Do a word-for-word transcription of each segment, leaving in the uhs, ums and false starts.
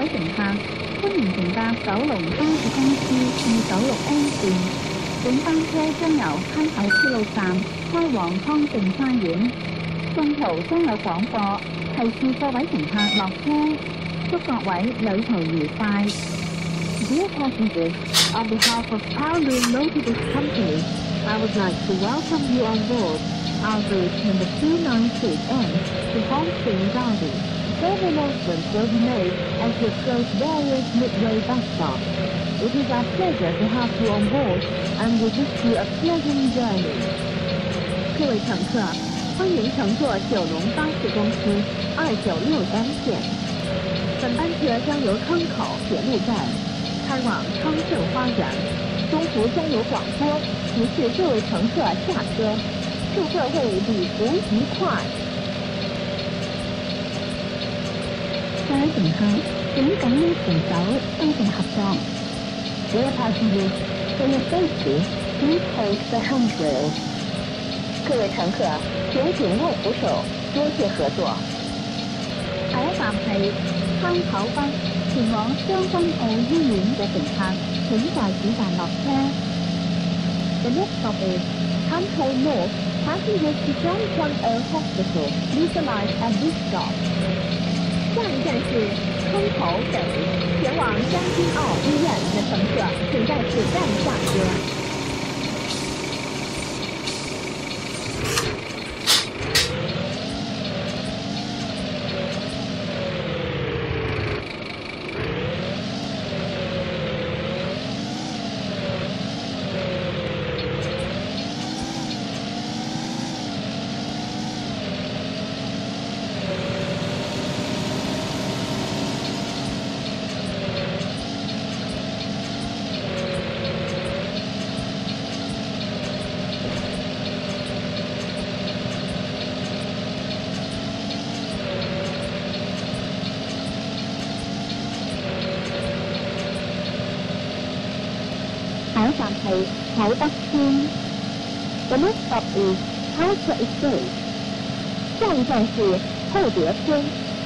乘客，歡迎乘搭九龍巴士公司二九六 M 線。本班車將由坑口支路站開往康定花園，中途將有廣播提示各位乘客落車，祝各位旅途愉快。Dear passengers, on behalf of Kowloon Motorist Company, I would like to welcome you on board our route number two nine six M to Hongqing Garden. Further announcements will be made as we approach various midway bus stops. It is our pleasure to have you on board and we wish you a pleasant journey. 各位乘客，欢迎乘坐九龙巴士公司二九六 M 线。本班车将由坑口铁路站开往康盛花园，中途将有广播提示各位乘客下车，祝各位旅途愉快。各位乘客，請緊握扶手，多謝合作。Dear passengers, for your safety, please hold the handrail. 各位乘客，請緊握扶手，多謝合作。下一站係坑口北前往將軍澳醫院嘅乘客，請在此站落車。The next stop is Hankou North. Passengers to Jianghuan'er Hospital, please alight at this stop. 下一站是坑口北，前往将军澳医院的乘客，请在此站下车。下一站係海德村。The next stop is Culture Estate. 下一站是厚德村。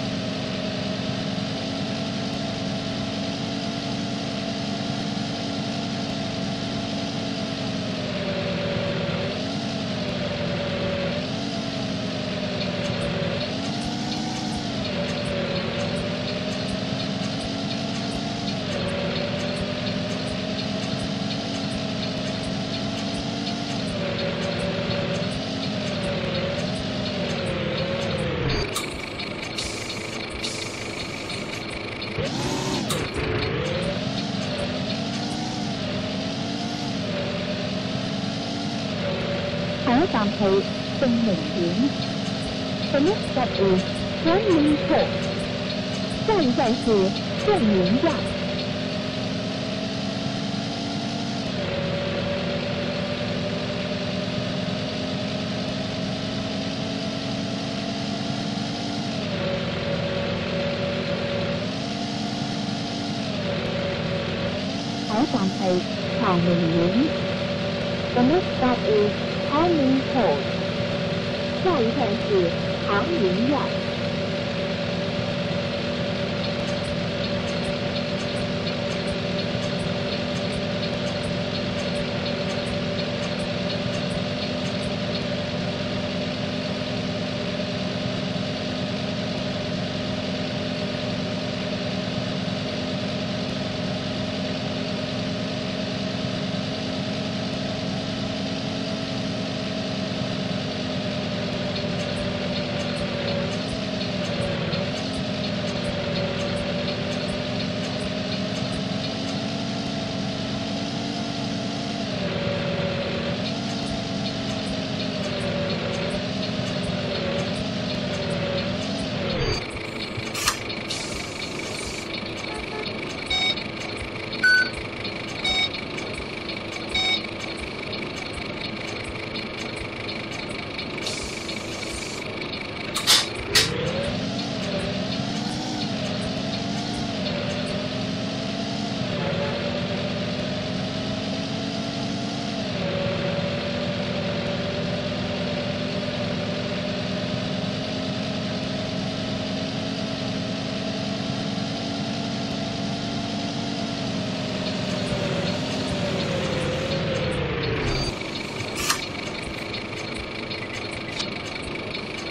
下一站係正明苑。The next stop is Hanming Court. 下一站是正明站。下一站係長明苑。The next stop is Hanming Court. 下一站是长宁苑。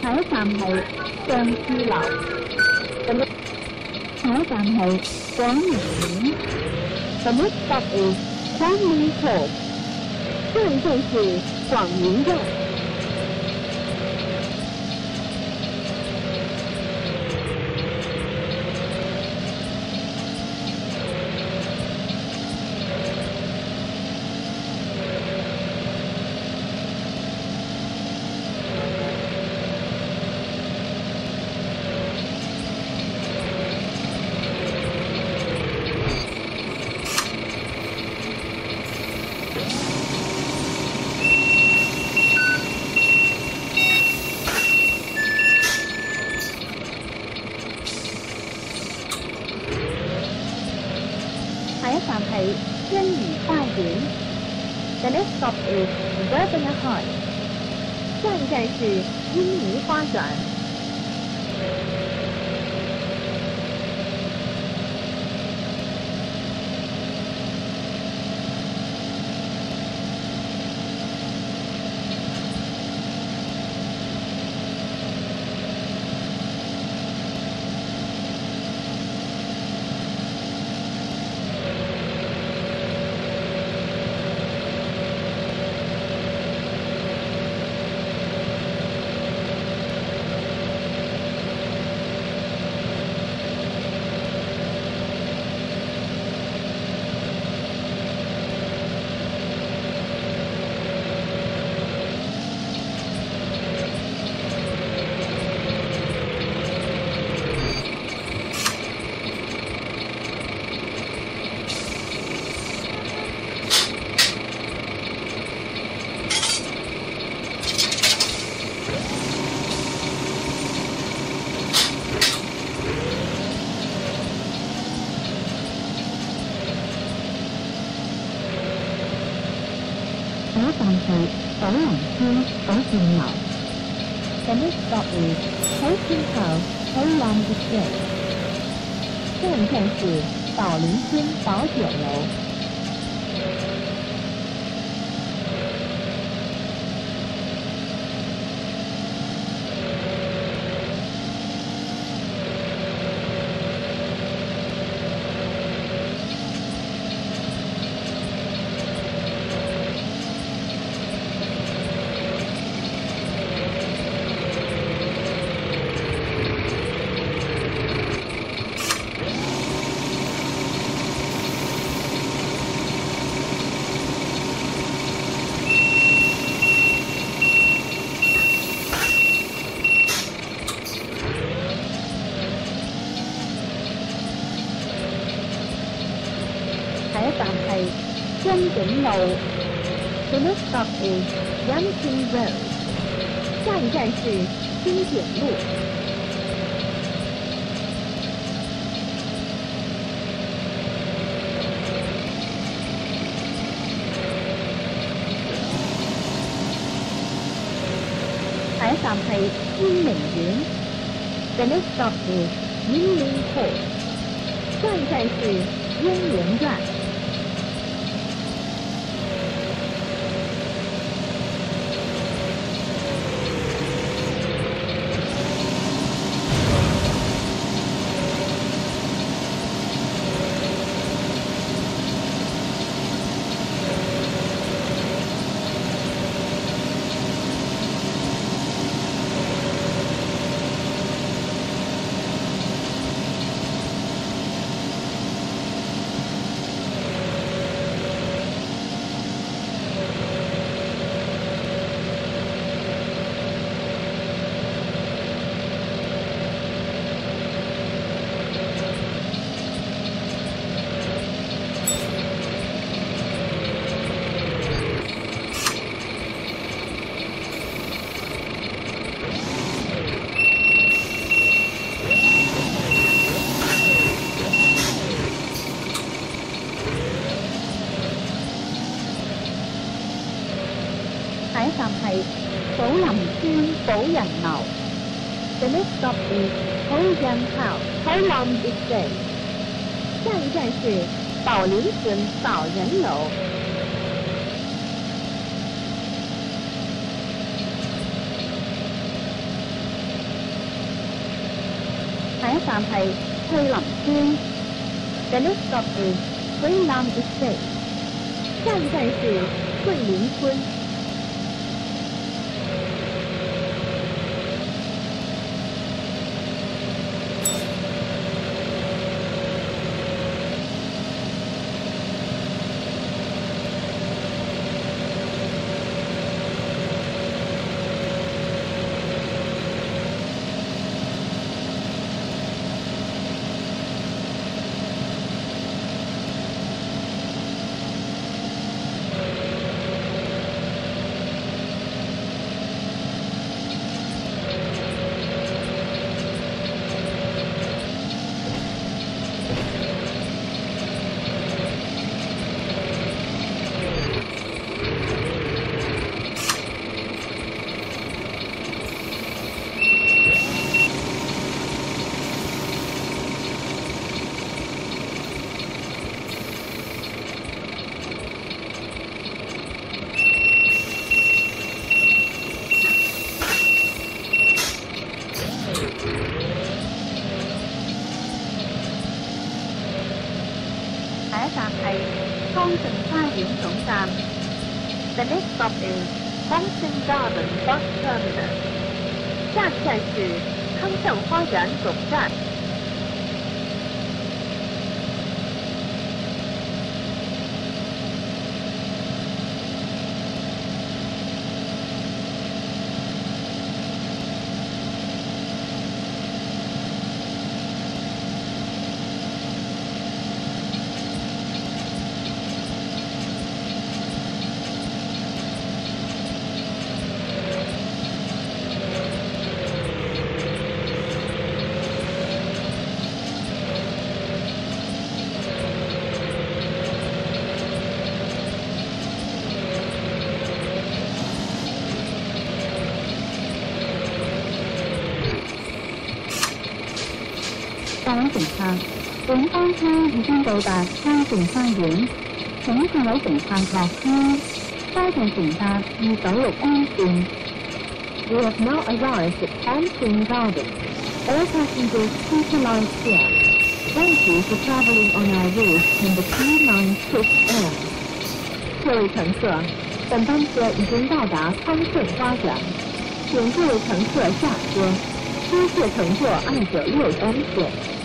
下一站係上珠樓，咁下一站係廣明苑。The next stop is Kwangming Court， 下一站是廣明站。站係欣怡花園。The next stop is Verbena High， 下一站是欣怡花園。下一站係寶林村寶劍樓。The next stop is 寶劍樓寶林街。下一站是寶林村寶酒樓。下一站係欣景路。The next stop is Yangqing Road。下一站是欣景路。下一站係英明苑。The next stop is Yinling Court。下一站是英明傳。下一站係寶林村寶仁樓。The next stop is 寶仁樓寶林 estate。下一站是寶林村寶仁樓。 下一站係翠林村。The next stop is Greenland Estate。下一站是桂林村。下一站係康盛花園總站。The next stop is Hongsheng Garden Bus Terminus。下一站是康盛花園總站。各位乘客，本班車已經到達康盛花園，請各位乘客落車，多謝乘搭二九六 M 線。We have now arrived at Hongsheng Garden. All passengers please alight here. Thank you for traveling on our route number two nine six M. 各位乘客，本班车已经到达康盛花园，请各位乘客下车，多谢乘坐二九六 M 线。